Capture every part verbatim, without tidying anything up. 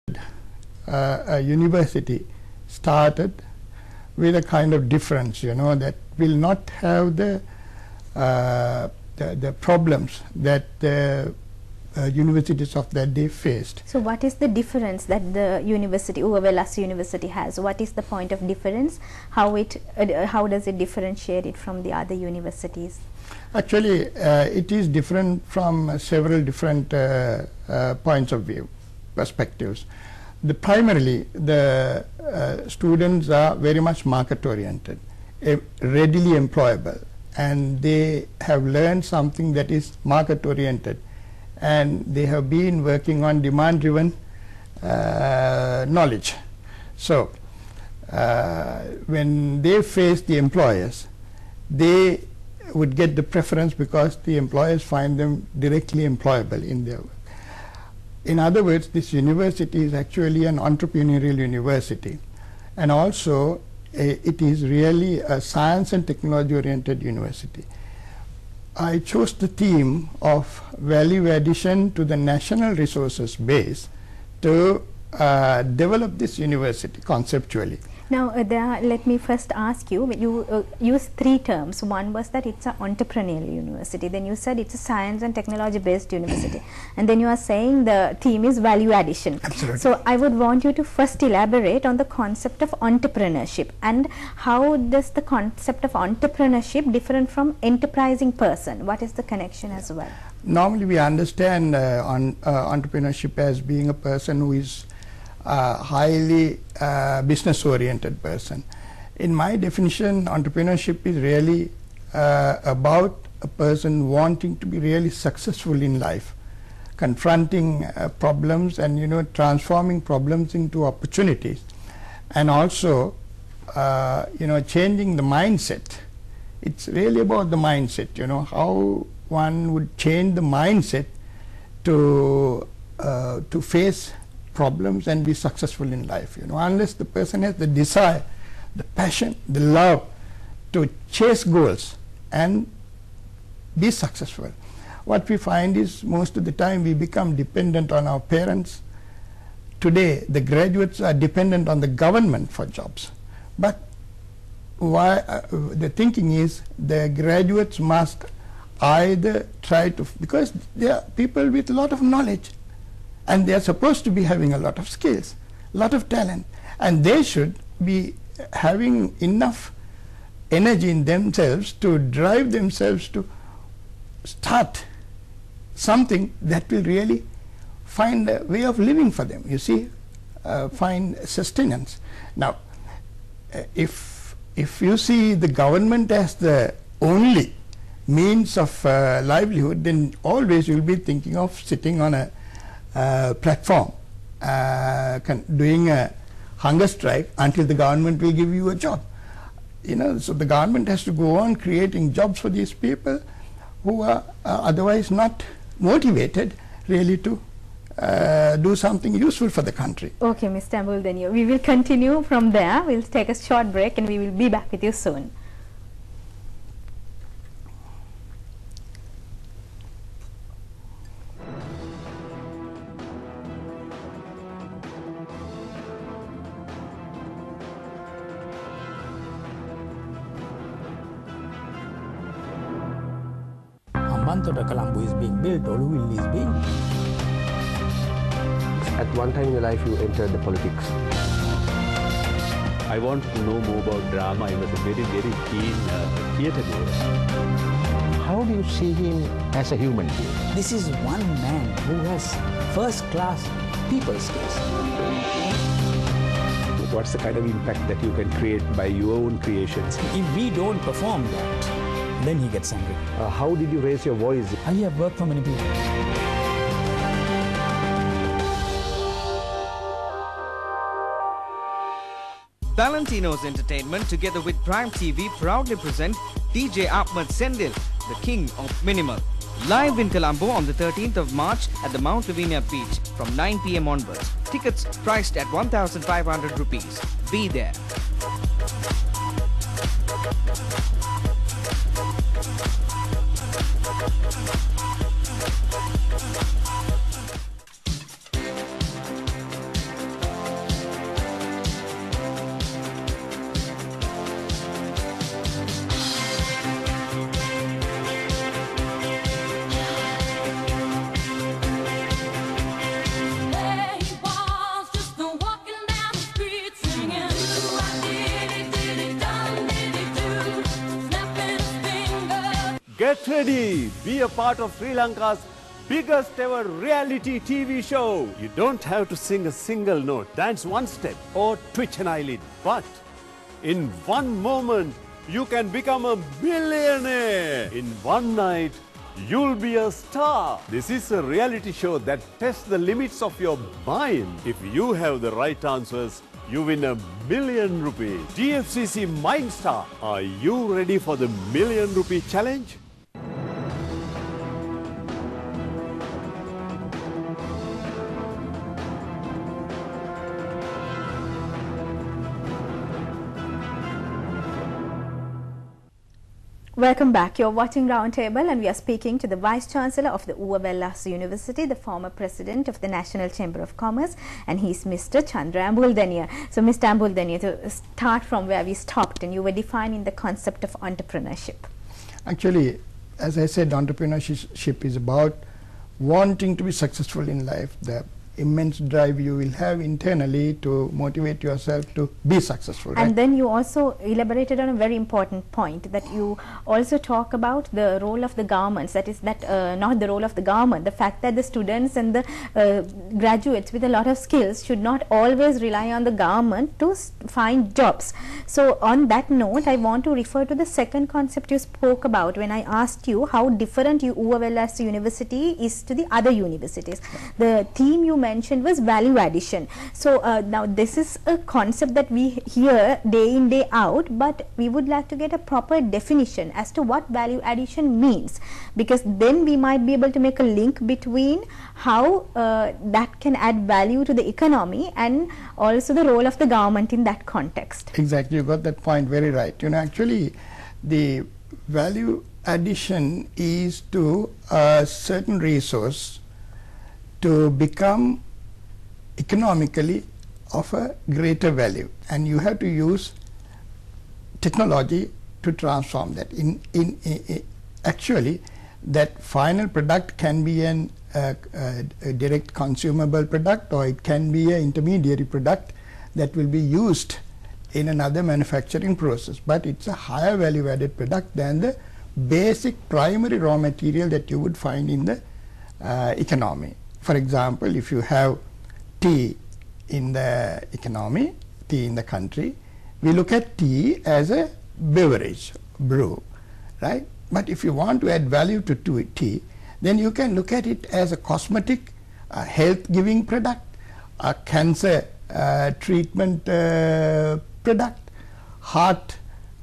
uh, a university started with a kind of difference, you know, that will not have the uh, the, the problems that the uh, universities of that day faced. So what is the difference that the university, Uvavelas University, has? What is the point of difference? How it uh, how does it differentiate it from the other universities? Actually, uh, it is different from uh, several different uh, uh, points of view, perspectives. The primarily, the uh, students are very much market oriented, uh, readily employable, and they have learned something that is market oriented, and they have been working on demand driven uh, knowledge. So uh, when they face the employers, they would get the preference because the employers find them directly employable in their work. In other words, this university is actually an entrepreneurial university, and also uh, it is really a science and technology oriented university. I chose the theme of value addition to the national resources base to uh, develop this university conceptually. Now, uh, there, let me first ask you, you uh, used three terms. One was that it's an entrepreneurial university. Then you said it's a science and technology based university. And then you are saying the theme is value addition. Absolutely. So I would want you to first elaborate on the concept of entrepreneurship, and how does the concept of entrepreneurship different from enterprising person? What is the connection as well? Normally we understand uh, on, uh, entrepreneurship as being a person who is Uh, highly uh, business oriented person. In my definition, entrepreneurship is really uh, about a person wanting to be really successful in life, confronting uh, problems and, you know, transforming problems into opportunities, and also uh, you know, changing the mindset. It's really about the mindset, you know, how one would change the mindset to uh, to face problems and be successful in life. You know, unless the person has the desire, the passion, the love to chase goals and be successful, what we find is most of the time we become dependent on our parents. Today the graduates are dependent on the government for jobs, but why uh, the thinking is the graduates must either try to, because they are people with a lot of knowledge, and they are supposed to be having a lot of skills, a lot of talent, and they should be having enough energy in themselves to drive themselves to start something that will really find a way of living for them, you see, uh, find sustenance. Now, uh, if, if you see the government as the only means of uh, livelihood, then always you will be thinking of sitting on a Uh, platform, uh, doing a hunger strike until the government will give you a job. You know, so the government has to go on creating jobs for these people who are uh, otherwise not motivated really to uh, do something useful for the country. Okay, Mister Ambuldenio, we will continue from there. We'll take a short break and we will be back with you soon. Hambantota Colombo is being built, Oluville is being. At one time in your life you entered the politics. I wanted to know more about drama. I was a very, very keen uh, theatre goer. How do you see him as a human being? This is one man who has first-class people skills. What's the kind of impact that you can create by your own creations? If we don't perform that, then he gets angry. Uh, how did you raise your voice? I have worked for many people. Valentino's Entertainment together with Prime T V proudly present D J Ahmed Sendil, the king of minimal. Live in Colombo on the thirteenth of March at the Mount Lavinia Beach from nine p m onwards. Tickets priced at one thousand five hundred rupees. Be there. Get ready. Be a part of Sri Lanka's biggest ever reality T V show. You don't have to sing a single note, dance one step, or twitch an eyelid. But in one moment, you can become a billionaire. In one night, you'll be a star. This is a reality show that tests the limits of your mind. If you have the right answers, you win a million rupees. D F C C Mindstar. Are you ready for the million rupee challenge? Welcome back. You're watching Roundtable and we are speaking to the Vice Chancellor of the Uvavellas University, the former President of the National Chamber of Commerce, and he's Mister Chandra Ambuldeniya. So Mister Ambuldeniya, to start from where we stopped, and you were defining the concept of entrepreneurship. Actually, as I said, entrepreneurship is about wanting to be successful in life, the immense drive you will have internally to motivate yourself to be successful. And right? then you also elaborated on a very important point, that you also talk about the role of the governments, that is that uh, not the role of the government, the fact that the students and the uh, graduates with a lot of skills should not always rely on the government to find jobs. So on that note, I want to refer to the second concept you spoke about when I asked you how different you Uvavellas University is to the other universities. The theme you mentioned was value addition. So uh, now this is a concept that we hear day in day out, but we would like to get a proper definition as to what value addition means, because then we might be able to make a link between how uh, that can add value to the economy and also the role of the government in that context. Exactly, you got that point very right. You know, actually the value addition is to a certain resource to become economically of a greater value, and you have to use technology to transform that. In, in, in actually, that final product can be an, uh, uh, a direct consumable product, or it can be an intermediary product that will be used in another manufacturing process, but it's a higher value added product than the basic primary raw material that you would find in the uh, economy. For example, if you have tea in the economy, tea in the country, we look at tea as a beverage, brew, right? But if you want to add value to tea, then you can look at it as a cosmetic, a health-giving product, a cancer uh, treatment uh, product, heart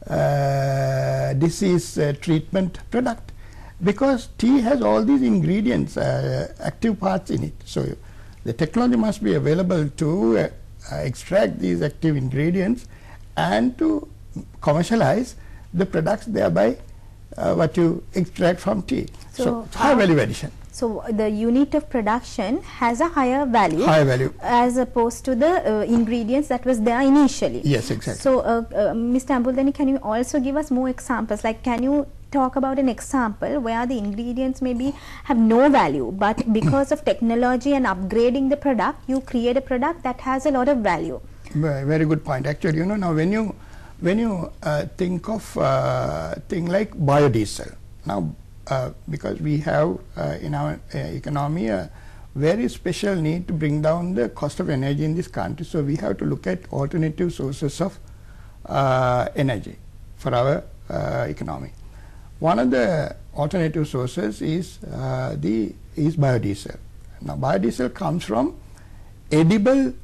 uh, disease uh, treatment product. Because tea has all these ingredients, uh, active parts in it. So the technology must be available to uh, uh, extract these active ingredients and to commercialize the products, thereby uh, what you extract from tea. So, so it's high value addition. So the unit of production has a higher value, higher value as opposed to the uh, ingredients that was there initially. Yes, exactly. So uh, uh, Mister Ambuldeniya, can you also give us more examples? Like, can you talk about an example where the ingredients maybe have no value, but because of technology and upgrading the product, you create a product that has a lot of value? Very good point. Actually, you know, now when you when you uh, think of uh, thing like biodiesel, now uh, because we have uh, in our uh, economy a very special need to bring down the cost of energy in this country, so we have to look at alternative sources of uh, energy for our uh, economy. One of the alternative sources is uh, the is biodiesel. Now, biodiesel comes from edible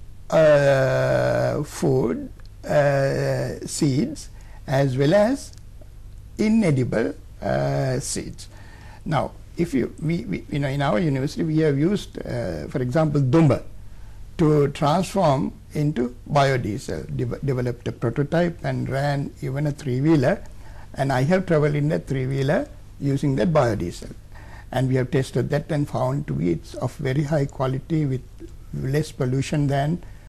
uh, food uh, seeds as well as inedible uh, seeds. Now, if you we, we you know in our university we have used, uh, for example, Dumba to transform into biodiesel. De developed a prototype and ran even a three-wheeler. And I have traveled in that three-wheeler using that biodiesel, and we have tested that and found to be it's of very high quality with less pollution than